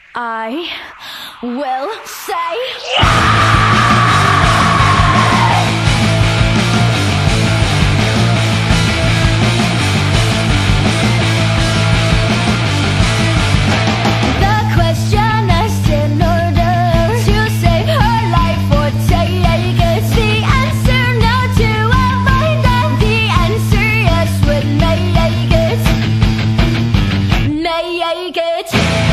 I will say the questioner's in order to save her life or take it. The answer no to avoid that. The answer yes would make it. Make it.